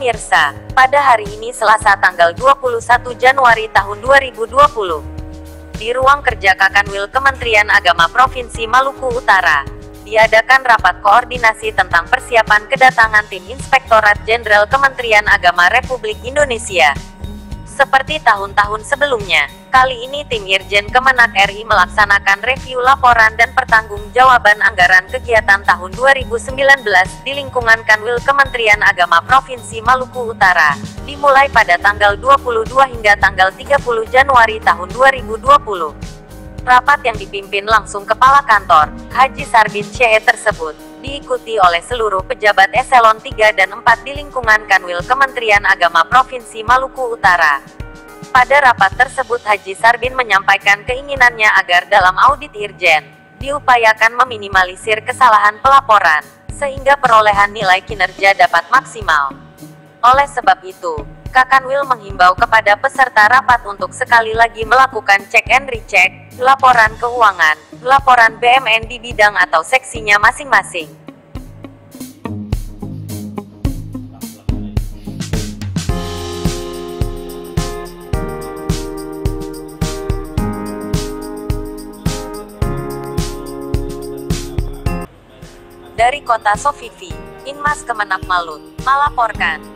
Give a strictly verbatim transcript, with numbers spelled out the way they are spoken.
Pemirsa, pada hari ini Selasa tanggal dua puluh satu Januari tahun dua ribu dua puluh, di ruang kerja Kakanwil Kementerian Agama Provinsi Maluku Utara, diadakan rapat koordinasi tentang persiapan kedatangan tim Inspektorat Jenderal Kementerian Agama Republik Indonesia. Seperti tahun-tahun sebelumnya, kali ini tim Irjen Kemenak R I melaksanakan review laporan dan pertanggungjawaban anggaran kegiatan tahun dua ribu sembilan belas di lingkungan Kanwil Kementerian Agama Provinsi Maluku Utara, dimulai pada tanggal dua puluh dua hingga tanggal tiga puluh Januari tahun dua ribu dua puluh. Rapat yang dipimpin langsung Kepala Kantor, Haji Sarbin Syekh tersebut, diikuti oleh seluruh pejabat eselon tiga dan empat di lingkungan Kanwil Kementerian Agama Provinsi Maluku Utara. Pada rapat tersebut Haji Sarbin menyampaikan keinginannya agar dalam audit Irjen, diupayakan meminimalisir kesalahan pelaporan, sehingga perolehan nilai kinerja dapat maksimal. Oleh sebab itu, Kakanwil menghimbau kepada peserta rapat untuk sekali lagi melakukan cek and recheck, laporan keuangan, laporan B M N di bidang atau seksinya masing-masing. Dari Kota Sofifi, Inmas Kemenak Malut, melaporkan.